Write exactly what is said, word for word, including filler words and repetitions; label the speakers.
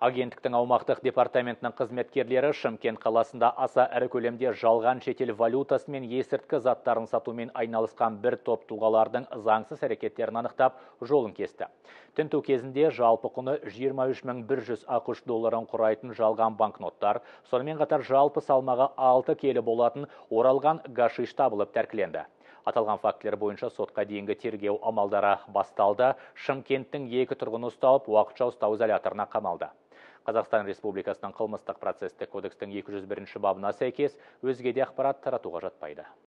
Speaker 1: Агенттіктің аумақтық департаментінің қызметкерлері Шымкент қаласында аса ірі көлемде жалған шетел валютасы мен есірткі заттарын сатумен айналысқан бір топ тұлғалардың заңсыз әрекеттерін анықтап, жолын кесті. Тінту кезінде жалпы құны жиырма үш мың бір жүз ақш долларын құрайтын жалған банкноттар, сонымен қатар жалпы салмағы алты келі болатын оралған гашиш табылып тәркіленді. Аталған фактілер бойынша сотқа дейінгі тергеу амалдары басталды. Шымкенттің екі тұрғыны ұсталып, уақытша ұстау изоляторына қамалды. Қазақстан Республикасының қылмыстық процесстік кодекстің екі жүз бірінші бабына сәйкес өзге де ақпарат таратуға жатпайды.